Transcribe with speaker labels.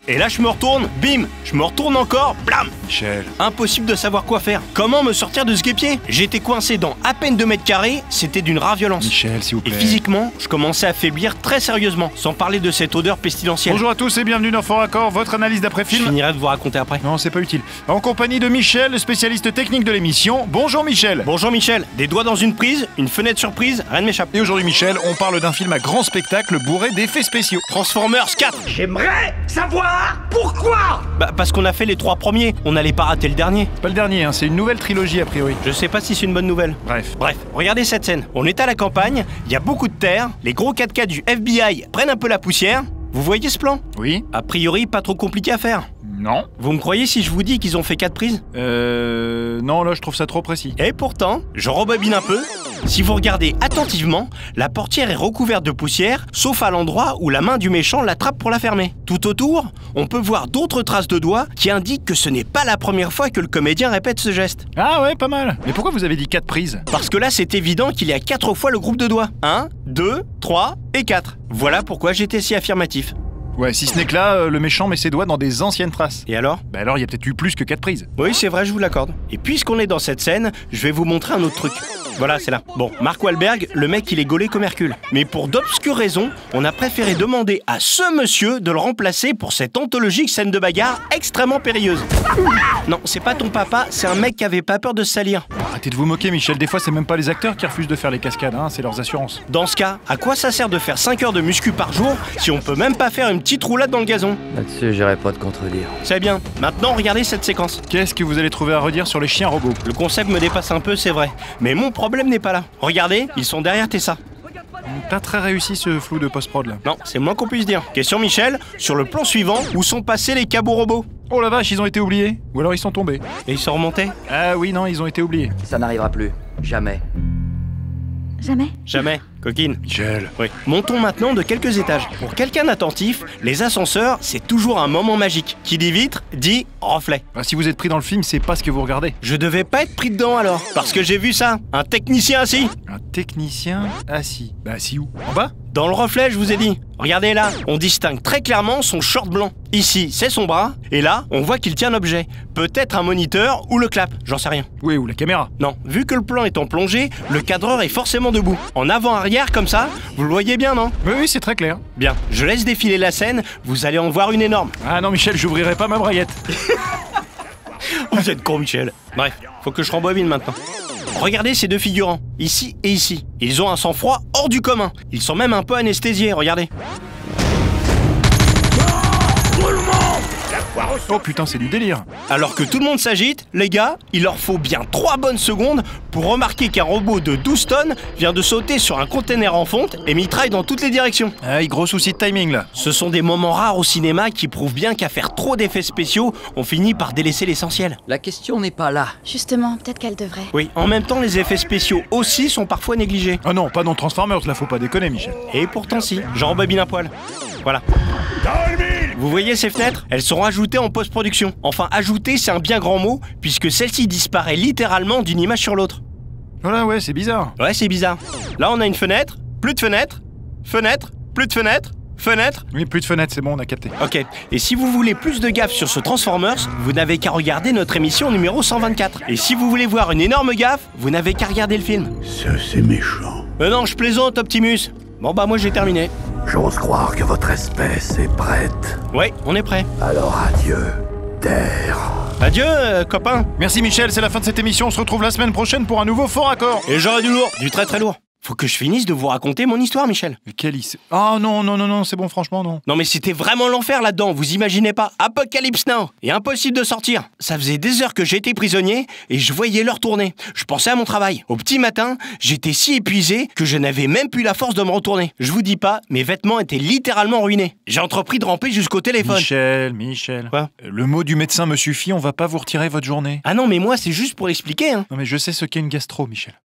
Speaker 1: Et là je me retourne, bim, je me retourne encore, blam.
Speaker 2: Michel.
Speaker 1: Impossible de savoir quoi faire. Comment me sortir de ce guêpier? J'étais coincé dans à peine 2 mètres carrés, c'était d'une rare violence.
Speaker 2: Michel, s'il vous
Speaker 1: Et
Speaker 2: plaît.
Speaker 1: physiquement, je commençais à faiblir très sérieusement, sans parler de cette odeur pestilentielle.
Speaker 2: Bonjour à tous et bienvenue dans Fort Accord, votre analyse
Speaker 1: Je
Speaker 2: d'après-film.
Speaker 1: finirai de vous raconter après.
Speaker 2: Non, c'est pas utile. En compagnie de Michel, le spécialiste technique de l'émission. Bonjour Michel.
Speaker 1: Bonjour Michel, des doigts dans une prise, une fenêtre surprise, rien ne m'échappe.
Speaker 2: Et aujourd'hui Michel, on parle d'un film à grand spectacle bourré d'effets spéciaux.
Speaker 1: Transformers 4.
Speaker 3: J'aimerais savoir pourquoi.
Speaker 1: Bah parce qu'on a fait les 3 premiers, on n'allait pas rater le dernier.
Speaker 2: Pas le dernier, hein, c'est une nouvelle trilogie a priori.
Speaker 1: Je sais pas si c'est une bonne nouvelle.
Speaker 2: Bref.
Speaker 1: Bref, regardez cette scène. On est à la campagne, il y a beaucoup de terre, les gros 4x4 du FBI prennent un peu la poussière. Vous voyez ce plan?
Speaker 2: Oui.
Speaker 1: A priori, pas trop compliqué à faire.
Speaker 2: Non.
Speaker 1: Vous me croyez si je vous dis qu'ils ont fait 4 prises?
Speaker 2: Non, là je trouve ça trop précis.
Speaker 1: Et pourtant, je rebobine un peu. Si vous regardez attentivement, la portière est recouverte de poussière, sauf à l'endroit où la main du méchant l'attrape pour la fermer. Tout autour, on peut voir d'autres traces de doigts qui indiquent que ce n'est pas la première fois que le comédien répète ce geste.
Speaker 2: Ah ouais, pas mal. Mais pourquoi vous avez dit 4 prises?
Speaker 1: Parce que là, c'est évident qu'il y a 4 fois le groupe de doigts. 1, 2, 3 et 4. Voilà pourquoi j'étais si affirmatif.
Speaker 2: Ouais, si ce n'est que là, le méchant met ses doigts dans des anciennes traces.
Speaker 1: Et alors?
Speaker 2: Bah alors il y a peut-être eu plus que 4 prises.
Speaker 1: Oui, c'est vrai, je vous l'accorde. Et puisqu'on est dans cette scène, je vais vous montrer un autre truc. Voilà, c'est là. Bon, Mark Wahlberg, le mec, il est gaulé comme Hercule. Mais pour d'obscures raisons, on a préféré demander à ce monsieur de le remplacer pour cette anthologique scène de bagarre extrêmement périlleuse. Non, c'est pas ton papa, c'est un mec qui avait pas peur de se salir.
Speaker 2: Arrêtez de vous moquer Michel, des fois c'est même pas les acteurs qui refusent de faire les cascades, hein, c'est leurs assurances.
Speaker 1: Dans ce cas, à quoi ça sert de faire 5 heures de muscu par jour si on peut même pas faire une petite roulade dans le gazon?
Speaker 4: Là-dessus, j'irai pas te contredire.
Speaker 1: C'est bien. Maintenant, regardez cette séquence.
Speaker 2: Qu'est-ce que vous allez trouver à redire sur les chiens robots?
Speaker 1: Le concept me dépasse un peu, c'est vrai. Mais mon problème n'est pas là. Regardez, ils sont derrière Tessa.
Speaker 2: T'as très réussi ce flou de post-prod là.
Speaker 1: Non, c'est le moins qu'on puisse dire. Question Michel, sur le plan suivant, où sont passés les cabots robots?
Speaker 2: Oh la vache, ils ont été oubliés. Ou alors ils sont tombés.
Speaker 1: Et ils sont remontés?
Speaker 2: Ah oui, non, ils ont été oubliés.
Speaker 4: Ça n'arrivera plus. Jamais.
Speaker 5: Jamais?
Speaker 1: Jamais, coquine.
Speaker 2: Michel.
Speaker 1: Oui. Montons maintenant de quelques étages. Pour quelqu'un d'attentif, les ascenseurs, c'est toujours un moment magique. Qui dit vitre, dit reflet.
Speaker 2: Bah, si vous êtes pris dans le film, c'est pas ce que vous regardez.
Speaker 1: Je devais pas être pris dedans alors. Parce que j'ai vu ça. Un technicien assis.
Speaker 2: Un technicien assis. Bah assis où? En bas?
Speaker 1: Dans le reflet, je vous ai dit. Regardez là, on distingue très clairement son short blanc. Ici, c'est son bras. Et là, on voit qu'il tient un objet. Peut-être un moniteur ou le clap, j'en sais rien.
Speaker 2: Oui, ou la caméra.
Speaker 1: Non, vu que le plan est en plongée, le cadreur est forcément debout. En avant-arrière comme ça, vous le voyez bien, non?
Speaker 2: Oui, c'est très clair.
Speaker 1: Bien, je laisse défiler la scène, vous allez en voir une énorme.
Speaker 2: Ah non Michel, j'ouvrirai pas ma braguette.
Speaker 1: Vous êtes con, Michel. Bref, faut que je rembobine maintenant. Regardez ces deux figurants, ici et ici. Ils ont un sang-froid hors du commun. Ils sont même un peu anesthésiés, regardez.
Speaker 2: Oh putain, c'est du délire.
Speaker 1: Alors que tout le monde s'agite, les gars, il leur faut bien 3 bonnes secondes pour remarquer qu'un robot de 12 tonnes vient de sauter sur un conteneur en fonte et mitraille dans toutes les directions.
Speaker 2: Ah, gros souci de timing là.
Speaker 1: Ce sont des moments rares au cinéma qui prouvent bien qu'à faire trop d'effets spéciaux, on finit par délaisser l'essentiel.
Speaker 4: La question n'est pas là.
Speaker 5: Justement, peut-être qu'elle devrait.
Speaker 1: Oui, en même temps, les effets spéciaux aussi sont parfois négligés.
Speaker 2: Ah non, pas dans Transformers, là faut pas déconner Michel.
Speaker 1: Et pourtant si, j'en rembobine un poil. Voilà. Vous voyez ces fenêtres? Elles seront ajoutées en post-production. Enfin, ajoutées, c'est un bien grand mot, puisque celle-ci disparaît littéralement d'une image sur l'autre.
Speaker 2: Voilà, ouais, c'est bizarre.
Speaker 1: Ouais, c'est bizarre. Là, on a une fenêtre, plus de fenêtre, fenêtre, plus de fenêtre, fenêtre.
Speaker 2: Oui, plus de fenêtres, c'est bon, on a capté.
Speaker 1: Ok, et si vous voulez plus de gaffe sur ce Transformers, vous n'avez qu'à regarder notre émission numéro 124. Et si vous voulez voir une énorme gaffe, vous n'avez qu'à regarder le film.
Speaker 3: Ça, c'est méchant.
Speaker 1: Non, je plaisante, Optimus. Bon bah moi j'ai terminé.
Speaker 3: J'ose croire que votre espèce est prête.
Speaker 1: Ouais, on est prêt.
Speaker 3: Alors adieu, Terre.
Speaker 1: Adieu, copain.
Speaker 2: Merci Michel, c'est la fin de cette émission, on se retrouve la semaine prochaine pour un nouveau Fort Accord.
Speaker 1: Et j'aurai du lourd, du très très lourd. Faut que je finisse de vous raconter mon histoire, Michel.
Speaker 2: Mais quelle Oh non, non, non, non, c'est bon, franchement, non.
Speaker 1: Non mais c'était vraiment l'enfer là-dedans, vous imaginez pas. Apocalypse Now. Et impossible de sortir. Ça faisait des heures que j'étais prisonnier et je voyais l'heure tourner. Je pensais à mon travail. Au petit matin, j'étais si épuisé que je n'avais même plus la force de me retourner. Je vous dis pas, mes vêtements étaient littéralement ruinés. J'ai entrepris de ramper jusqu'au téléphone.
Speaker 2: Michel.
Speaker 1: Quoi?
Speaker 2: Le mot du médecin me suffit, on va pas vous retirer votre journée.
Speaker 1: Ah non mais moi c'est juste pour expliquer, hein.
Speaker 2: Non mais je sais ce qu'est une gastro, Michel.